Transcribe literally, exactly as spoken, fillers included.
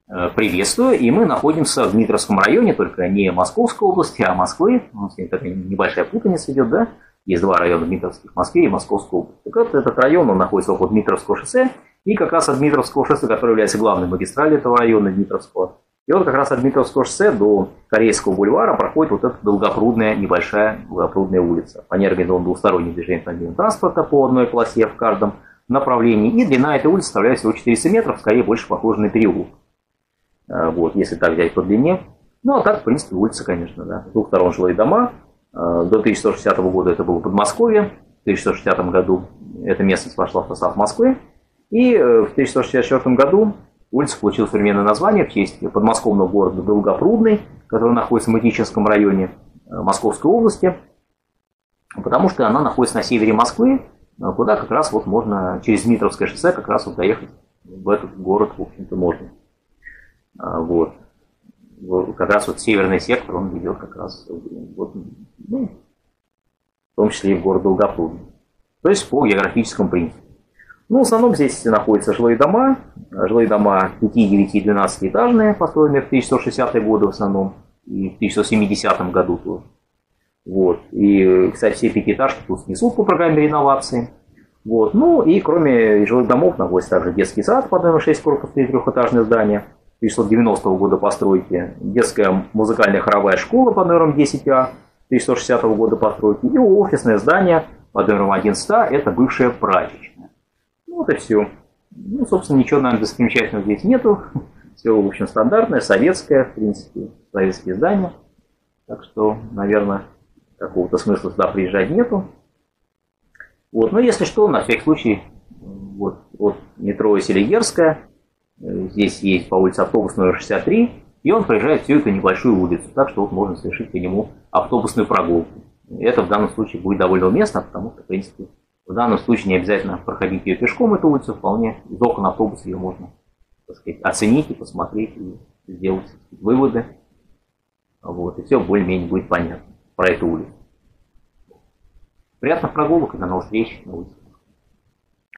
Приветствую, и мы находимся в Дмитровском районе, только не Московской области, а Москвы. У нас такая небольшая путаница идет, да? Есть два района Дмитровских в Москве и Московской области. Так вот, этот район, он находится около Дмитровского шоссе, и как раз от Дмитровского шоссе, которое является главной магистралью этого района Дмитровского, и вот как раз от Дмитровского шоссе до Корейского бульвара проходит вот эта долгопрудная, небольшая долгопрудная улица. По ней организован двусторонний движение автомобильного транспорта по одной полосе в каждом направлении, и длина этой улицы составляет всего четыреста метров, скорее больше похоже на переулок. Вот, если так взять по длине. Ну, а так, в принципе, улица, конечно, да. С двух сторон жилые дома. До тысяча сто шестидесятого года это было Подмосковье. В тысяча сто шестидесятом году эта местность вошла в состав Москвы. И в тысяча сто шестьдесят четвёртом году улица получила современное название в честь подмосковного города Долгопрудный, который находится в Мытищинском районе Московской области, потому что она находится на севере Москвы, куда как раз вот можно через Дмитровское шоссе как раз вот доехать в этот город, в общем-то, можно. Вот. Как раз вот северный сектор, он ведет как раз вот, ну, в том числе и в город Долгопрудный. То есть по географическому принципу. Ну, в основном здесь находятся жилые дома. Жилые дома пяти, девяти и двенадцатиэтажные, построенные в тысяча сто шестидесятые годы в основном. И в тысяча сто семидесятом году тоже. Вот. И, кстати, все пятиэтажки тут снесут по программе реновации. Вот. Ну и кроме жилых домов находится также детский сад под номером шесть, корпус три, трехэтажное здание. тысяча девятьсот девяностого года постройки, детская музыкальная хоровая школа под номером десять А тысяча сто шестидесятого года постройки и офисное здание под номером одиннадцать А, это бывшая прачечная. Ну, вот и все. Ну, собственно, ничего, наверное, достопримечательного здесь нету. Все, в общем, стандартное, советское, в принципе, советские здания. Так что, наверное, какого-то смысла сюда приезжать нету. Вот, но если что, на всякий случай, вот, вот метро Селигерская, здесь есть по улице автобус номер шестьдесят три, и он проезжает всю эту небольшую улицу, так что вот можно совершить по нему автобусную прогулку. Это в данном случае будет довольно уместно, потому что, в принципе, в данном случае не обязательно проходить ее пешком, эту улицу, вполне из окон автобуса ее можно, так сказать, оценить и посмотреть, и сделать выводы. Вот, и все более-менее будет понятно про эту улицу. Приятных прогулок и до новых встреч на улице.